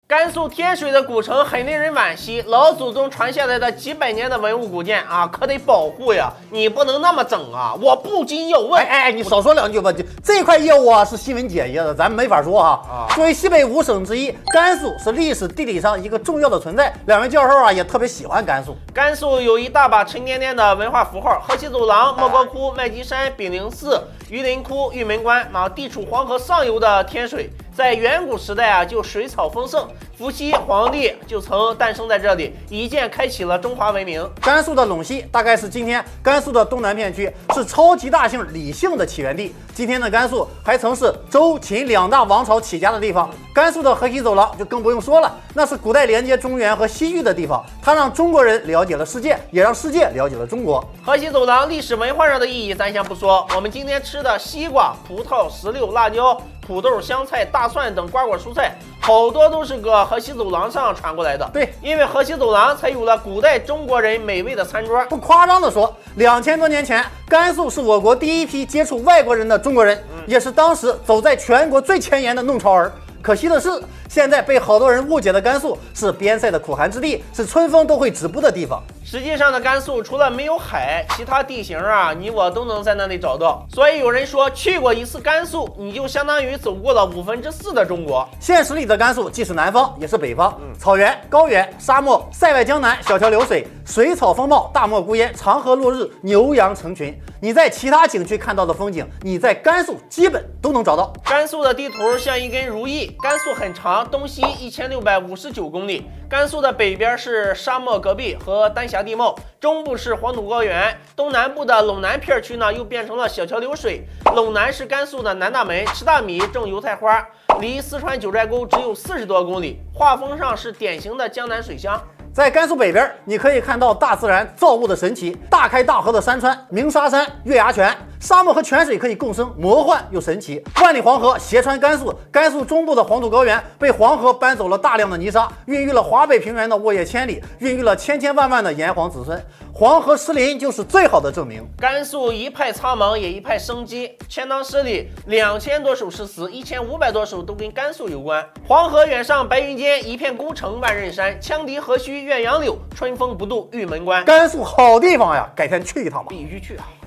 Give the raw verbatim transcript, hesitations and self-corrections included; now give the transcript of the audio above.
甘肃天水的古城很令人惋惜，老祖宗传下来的几百年的文物古建啊，可得保护呀！你不能那么整啊！我不禁要问， 哎哎，你少说两句吧。这块业务啊是新闻姐姐的，咱们没法说哈。啊，作为西北五省之一，甘肃是历史地理上一个重要的存在。两位教授啊也特别喜欢甘肃。 甘肃有一大把沉甸甸的文化符号：河西走廊、莫高窟、麦积山、炳灵寺、榆林窟、玉门关啊，地处黄河上游的天水。在远古时代啊，就水草丰盛，伏羲皇帝就曾诞生在这里，一剑开启了中华文明。 甘肃的陇西大概是今天甘肃的东南片区，是超级大姓李姓的起源地。今天的甘肃还曾是周秦两大王朝起家的地方。甘肃的河西走廊就更不用说了，那是古代连接中原和西域的地方，它让中国人了解了世界，也让世界了解了中国。 河西走廊历史文化上的意义咱先不说，我们今天吃的西瓜、葡萄、石榴、辣椒、土豆、香菜、大蒜等瓜果蔬菜，好多都是个河西走廊上传过来的。 对， 因为河西走廊才有了古代中国人美味的餐桌。 不夸张的说，两千多年前，甘肃是我国第一批接触外国人的中国人，嗯、也是当时走在全国最前沿的弄潮儿。可惜的是，现在被好多人误解的甘肃是边塞的苦寒之地，是春风都会止步的地方。 实际上的甘肃除了没有海，其他地形啊，你我都能在那里找到。所以有人说，去过一次甘肃，你就相当于走过了五分之四的中国。 现实里的甘肃既是南方，也是北方，嗯、草原、高原、沙漠，塞外江南，小桥流水，水草丰茂，大漠孤烟，长河落日，牛羊成群。你在其他景区看到的风景，你在甘肃基本都能找到。 甘肃的地图像一根如意，甘肃很长，东西一千六百五十九公里。甘肃的北边是沙漠戈壁和丹霞地貌，中部是黄土高原，东南部的陇南片区呢又变成了小桥流水。陇南是甘肃的南大门，吃大米，种油菜花，离四川九寨沟只有四十多公里，画风上是典型的江南水乡。 在甘肃北边，你可以看到大自然造物的神奇，大开大合的山川，鸣沙山、月牙泉，沙漠和泉水可以共生，魔幻又神奇。万里黄河斜穿甘肃，甘肃中部的黄土高原被黄河搬走了大量的泥沙，孕育了华北平原的沃野千里，孕育了千千万万的炎黄子孙。黄河失林就是最好的证明。 甘肃一派苍茫，也一派生机。钱塘诗里两千多首诗词，一千五百多首都跟甘肃有关。黄河远上白云间，一片孤城万仞山。羌笛何须怨杨柳，春风不度玉门关。 甘肃好地方呀，改天去一趟吧， 必须去啊！